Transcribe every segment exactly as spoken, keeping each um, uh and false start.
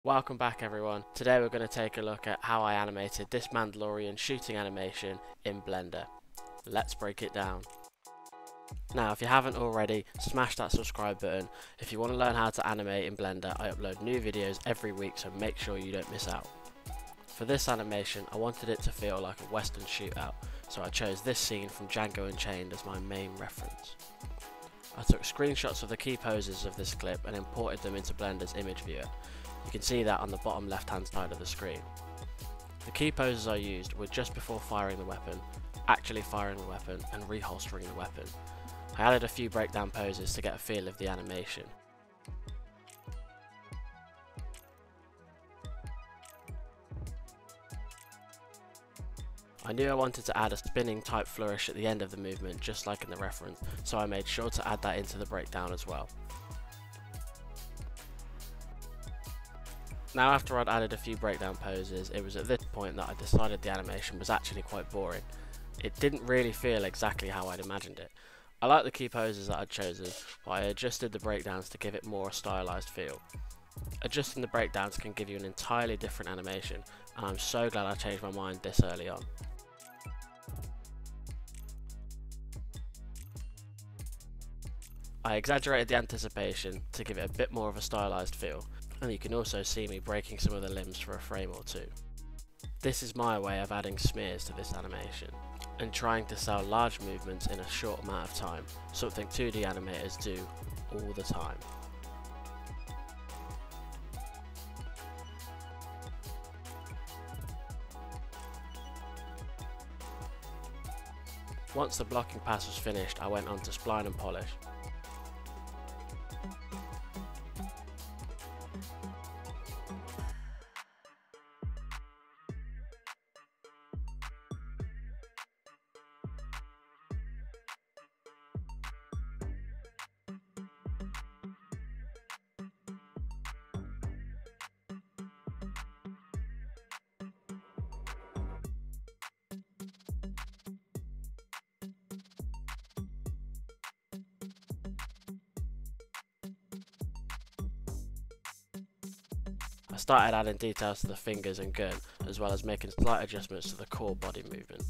Welcome back everyone. Today we're going to take a look at how I animated this Mandalorian shooting animation in Blender. Let's break it down. Now if you haven't already, smash that subscribe button. If you want to learn how to animate in Blender, I upload new videos every week, so make sure you don't miss out. For this animation I wanted it to feel like a western shootout, so I chose this scene from Django Unchained as my main reference. I took screenshots of the key poses of this clip and imported them into Blender's image viewer. You can see that on the bottom left hand side of the screen. The key poses I used were just before firing the weapon, actually firing the weapon, and reholstering the weapon. I added a few breakdown poses to get a feel of the animation. I knew I wanted to add a spinning type flourish at the end of the movement, just like in the reference, so I made sure to add that into the breakdown as well. Now after I'd added a few breakdown poses, it was at this point that I decided the animation was actually quite boring. It didn't really feel exactly how I'd imagined it. I liked the key poses that I'd chosen, but I adjusted the breakdowns to give it more a stylized feel. Adjusting the breakdowns can give you an entirely different animation, and I'm so glad I changed my mind this early on. I exaggerated the anticipation to give it a bit more of a stylized feel, and you can also see me breaking some of the limbs for a frame or two. This is my way of adding smears to this animation, and trying to sell large movements in a short amount of time, something two D animators do all the time. Once the blocking pass was finished, I went on to spline and polish. I started adding details to the fingers and gun, as well as making slight adjustments to the core body movement.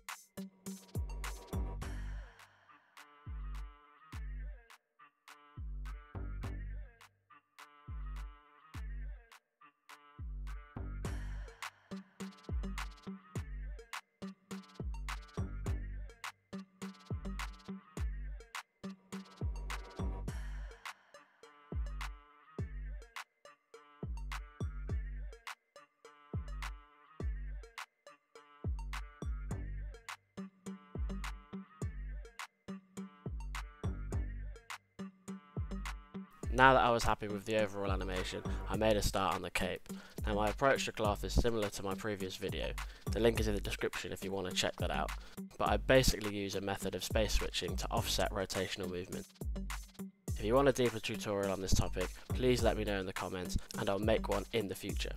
Now that I was happy with the overall animation, I made a start on the cape. Now my approach to cloth is similar to my previous video, the link is in the description if you want to check that out, but I basically use a method of space switching to offset rotational movement. If you want a deeper tutorial on this topic, please let me know in the comments and I'll make one in the future.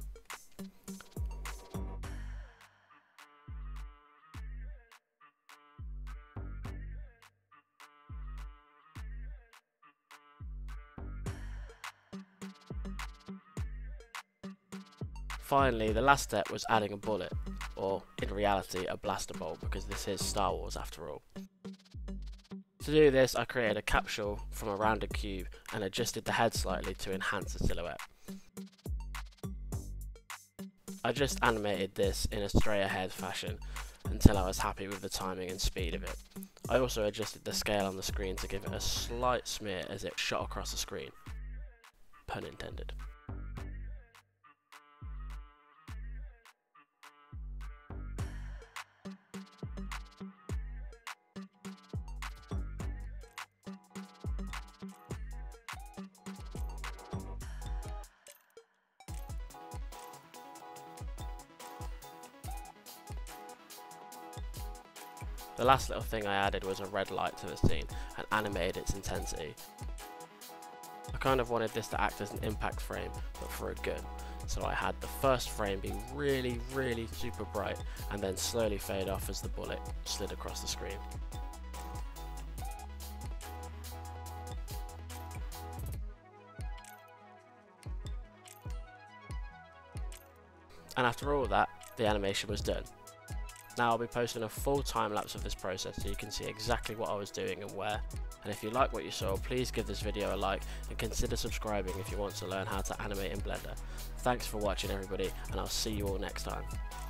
Finally, the last step was adding a bullet, or in reality a blaster bolt, because this is Star Wars after all. To do this, I created a capsule from a rounded cube and adjusted the head slightly to enhance the silhouette. I just animated this in a stray ahead fashion until I was happy with the timing and speed of it. I also adjusted the scale on the screen to give it a slight smear as it shot across the screen. Pun intended. The last little thing I added was a red light to the scene and animated its intensity. I kind of wanted this to act as an impact frame, but for a gun, so I had the first frame be really, really super bright and then slowly fade off as the bullet slid across the screen. And after all that, the animation was done. Now I'll be posting a full time lapse of this process so you can see exactly what I was doing and where. And if you like what you saw, please give this video a like and consider subscribing if you want to learn how to animate in Blender. Thanks for watching everybody, and I'll see you all next time.